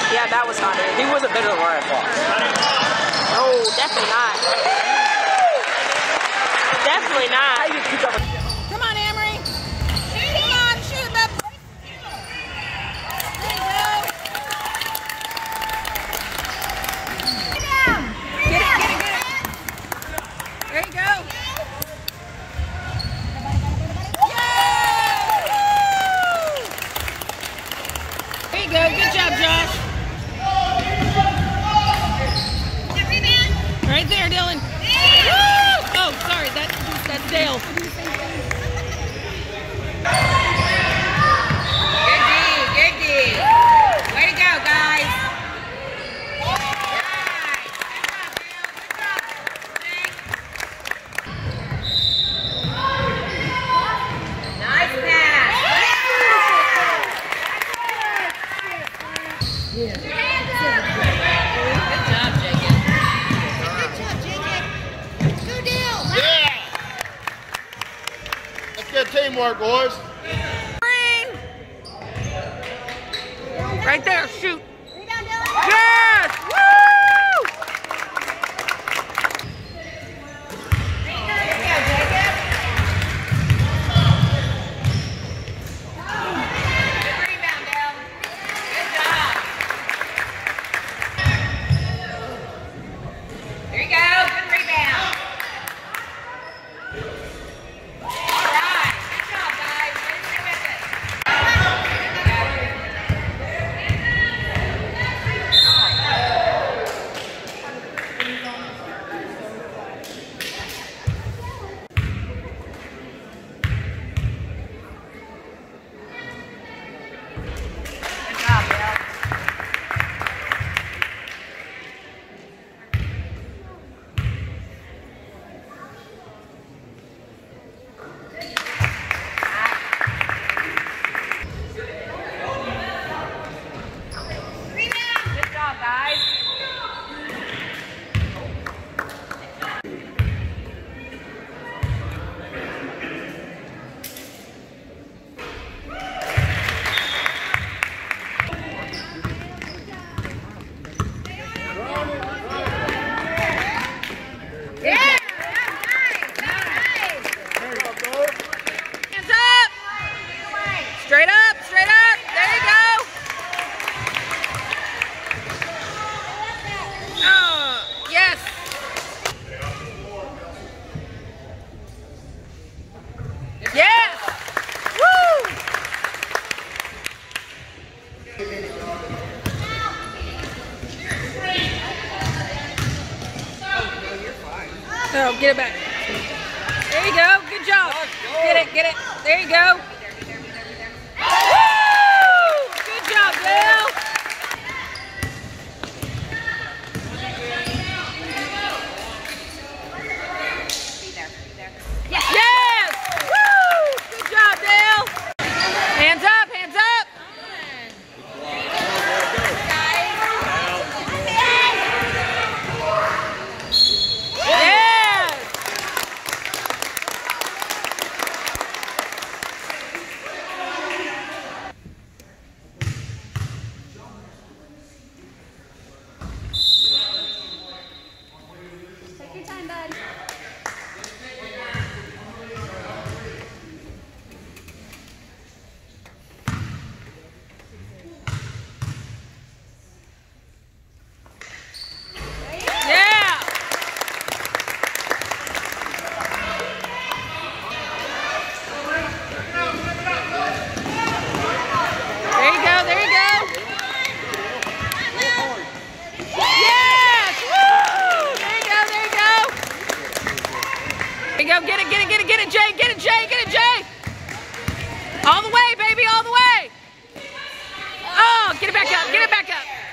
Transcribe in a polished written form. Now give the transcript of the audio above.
Yeah, that was not it. He wasn't better than where I thought. No, definitely not. Definitely not. Come on, Amory. Come on, shoot him up. There you go. Get it. There you go. There you go. Good job, Josh. Right there, Dylan. Woo! Oh, sorry. That's Dale. Good D. Way to go, guys. Nice pass. Good job, Jacob. Good deal. Yeah. That's good teamwork, boys. Right there, shoot. Yes! Woo! Good rebound, Dale. Good job. There you go. Good rebound. All right. Good job, guys. Stay with it. Straight up, there you go. Yes. Yes. Woo. Oh, get it back. There you go, good job. Get it, there you go. Woo! Good job, Bill. Yes! Woo! Good job, Dale. Hands up, hands up. Yes! Take your time, bud. Yeah! There you go, there you go. Yes! Woo! There you go, there you go. There you go, get it, Jay. All the way, baby, all the way. Oh, get it back up.